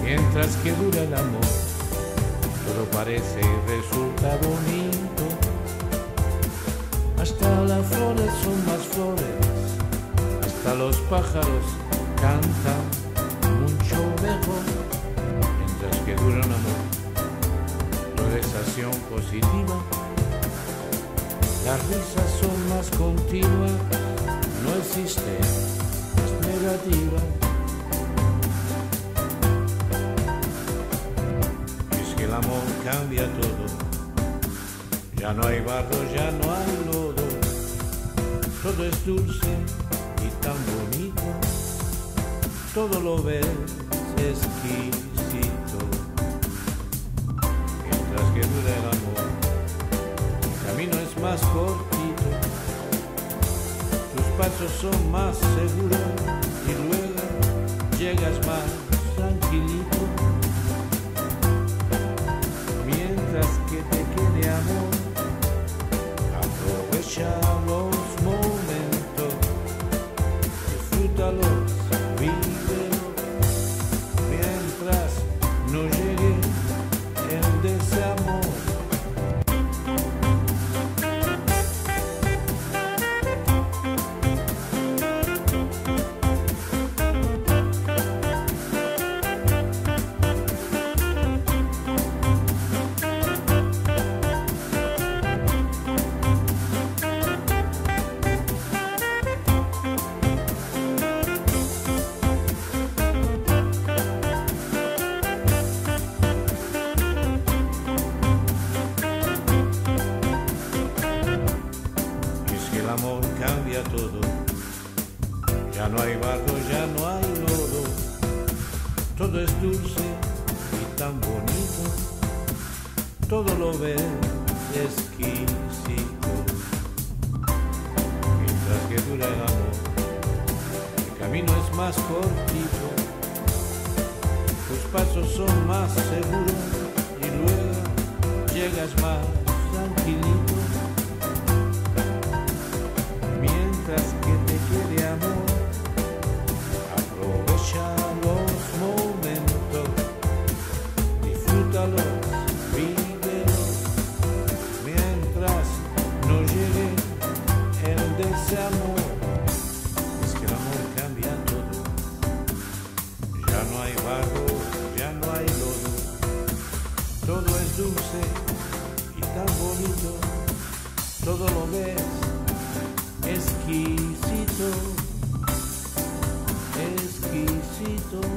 Mientras que dura el amor, todo parece y resulta bonito. Hasta las flores son más flores, hasta los pájaros cantan mucho mejor. Mientras que dura un amor, sensación positiva, las risas son más continuas, no existe más negativa. Es que el amor cambia todo, ya no hay barro, ya no hay lodo, todo es dulce y tan bonito, todo lo ves exquisito. Mientras que dura el amor, el camino es más cortito, tus pasos son más seguros y luego llegas más tranquilito. Mientras que te quede amor, aprovecha los momentos, disfrútalos, vívelos, mientras no llegue el desamor. El amor cambia todo, ya no hay barro, ya no hay lodo, todo es dulce y tan bonito, todo lo ves exquisito. Mientras que dura el amor, el camino es más cortito, tus pasos son más seguros y luego llegas más tranquilito. Mientras que te quede amor, aprovecha los momentos, disfrútalos, vívelos, mientras no llegue el desamor. Es que el amor cambia todo, ya no hay barro, ya no hay lodo, todo es dulce y tan bonito, todo lo ves exquisito, exquisito.